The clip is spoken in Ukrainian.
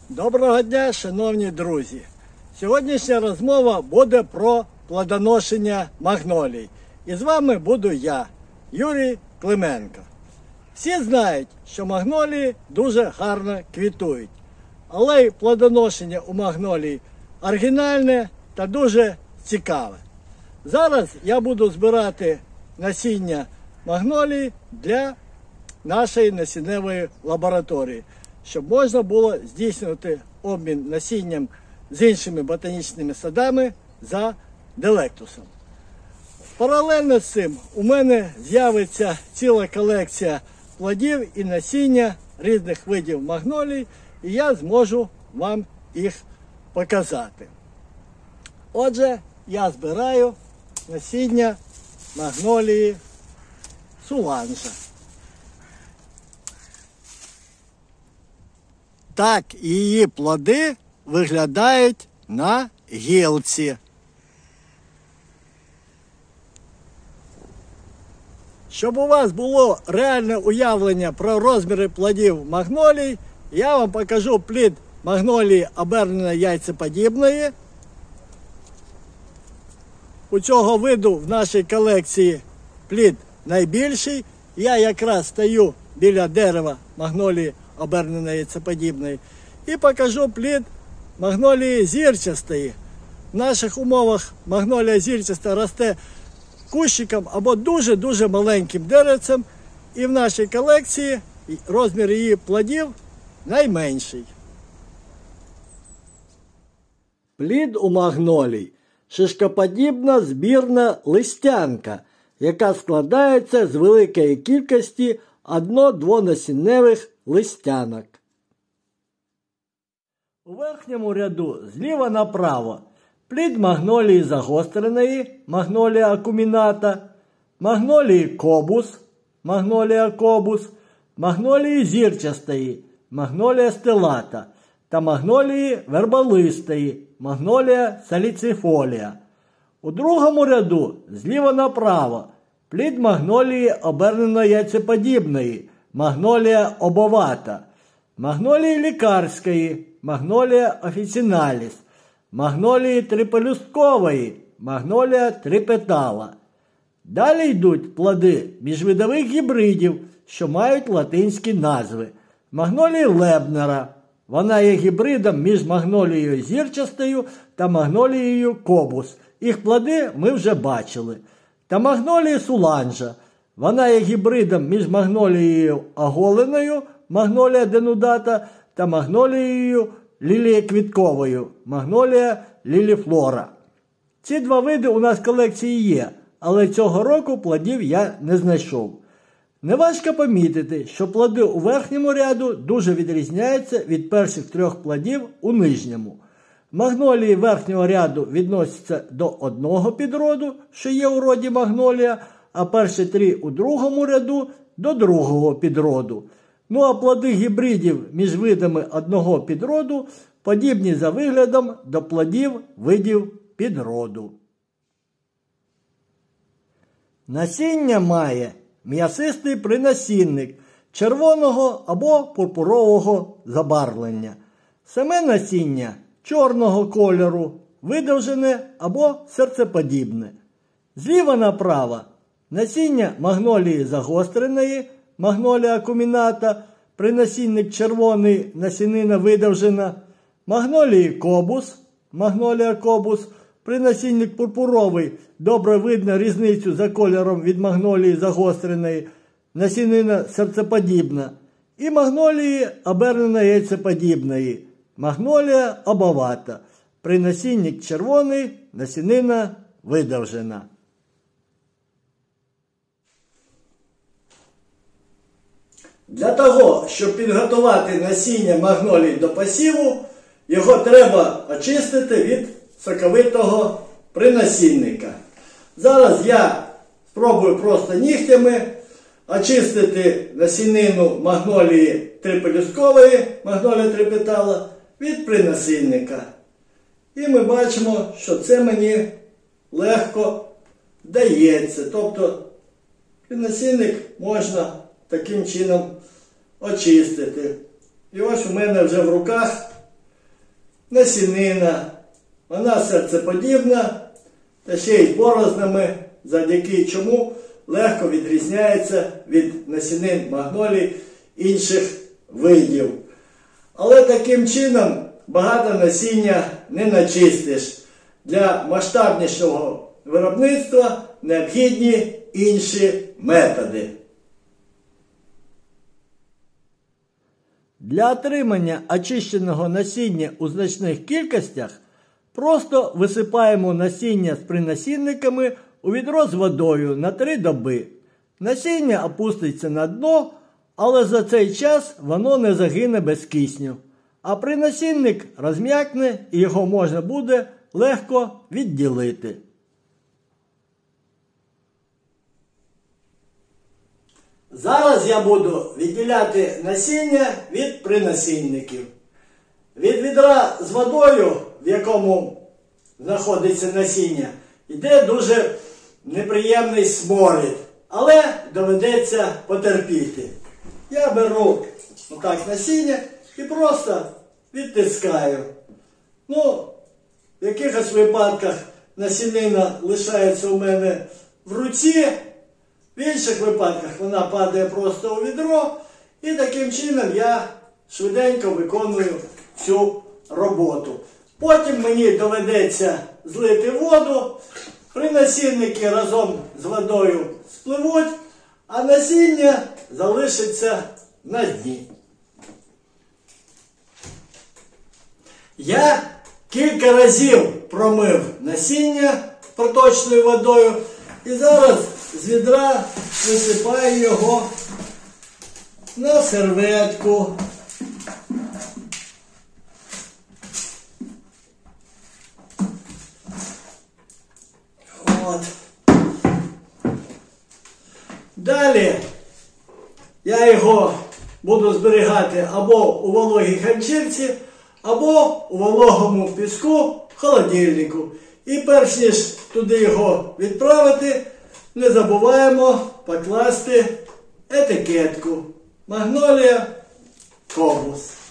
Доброго дня, шановні друзі! Сьогоднішня розмова буде про плодоношення магнолій. І з вами буду я, Юрій Клименко. Всі знають, що магнолії дуже гарно квітують. Але й плодоношення у магнолій оригінальне та дуже цікаве. Зараз я буду збирати насіння магнолій для нашої насінневої лабораторії, щоб можна було здійснювати обмін насінням з іншими ботанічними садами за делектусом. Паралельно з цим у мене з'явиться ціла колекція плодів і насіння різних видів магнолій, і я зможу вам їх показати. Отже, я збираю насіння магнолії Суланжа. Так її плоди виглядають на гілці. Щоб у вас було реальне уявлення про розміри плодів магнолій, я вам покажу плід магнолії оберненої яйцеподібної. У цього виду в нашій колекції плід найбільший. Я якраз стою біля дерева магнолії оберненої яйцеподібної і покажу плід магнолії зірчастої. В наших умовах магнолія зірчаста росте кущиком або дуже-дуже маленьким деревцем, і в нашій колекції розмір її плодів найменший. Плід у магнолій – шишкоподібна збірна листянка, яка складається з великої кількості одно-двонасінневих листянок. У верхньому ряду зліва направо плід магнолії загостреної, магнолія акуміната, магнолії кобус, магнолія кобус, магнолії зірчастої, магнолія стелата та магнолії верболистої, магнолія саліцифолія. У другому ряду зліва направо плід магнолії оберненої яйцеподібної, магнолія обовата, магнолії лікарської, магнолія офіціналіс, магнолії трипелюсткової, магнолія трипетала. Далі йдуть плоди міжвидових гібридів, що мають латинські назви. Магнолії Лебнера. Вона є гібридом між магнолією зірчастою та магнолією кобус. Їх плоди ми вже бачили. Та магнолії Суланжа. Вона є гібридом між магнолією оголеною, магнолія денудата, та магнолією лілієквітковою, магнолія ліліфлора. Ці два види у нас в колекції є, але цього року плодів я не знайшов. Неважко помітити, що плоди у верхньому ряду дуже відрізняються від перших трьох плодів у нижньому. Магнолії верхнього ряду відносяться до одного підроду, що є у роді магнолія, а перші три у другому ряду до другого підроду. Ну а плоди гібридів між видами одного підроду подібні за виглядом до плодів видів підроду. Насіння має м'ясистий принасінник червоного або пурпурового забарвлення. Саме насіння чорного кольору, видовжене або серцеподібне. Зліва направо насіння магнолії загостреної, магнолія акуміната, принасінник червоний, насінина видовжена, магнолії кобус, магнолія кобус, принасінник пурпуровий, добре видно різницю за кольором від магнолії загостреної, насінина серцеподібна, і магнолії оберненої яйцеподібної, магнолія обовата, принасінник червоний, насінина видовжена. Для того, щоб підготувати насіння магнолій до посіву, його треба очистити від соковитого принасінника. Зараз я спробую просто нігтями очистити насінину магнолії трипелюсткової, магнолія трипетала, від принасінника. І ми бачимо, що це мені легко вдається. Тобто принасінник можна таким чином очистити. І ось у мене вже в руках насінина. Вона серцеподібна та ще й борознами, завдяки чому легко відрізняється від насінин магнолій інших видів. Але таким чином багато насіння не начистиш. Для масштабнішого виробництва необхідні інші методи. Для отримання очищеного насіння у значних кількостях просто висипаємо насіння з принасінниками у відро з водою на 3 доби. Насіння опуститься на дно, але за цей час воно не загине без кисню. А принасінник розм'якне і його можна буде легко відділити. Зараз я буду відділяти насіння від принасінників. Від відра з водою, в якому знаходиться насіння, йде дуже неприємний сморід, але доведеться потерпіти. Я беру отак насіння і просто відтискаю. В якихось випадках насінина лишається у мене в руці, в інших випадках вона падає просто у відро, і таким чином я швиденько виконую цю роботу. Потім мені доведеться злити воду, принасінники разом з водою спливуть, а насіння залишиться на дні. Я кілька разів промив насіння проточною водою і зараз з відра висипаю його на серветку. Далі я його буду зберігати або у вологій ганчірці, або у вологому піску в холодильнику. І перш ніж туди його відправити, не забуваємо покласти етикетку Magnolia Cobus.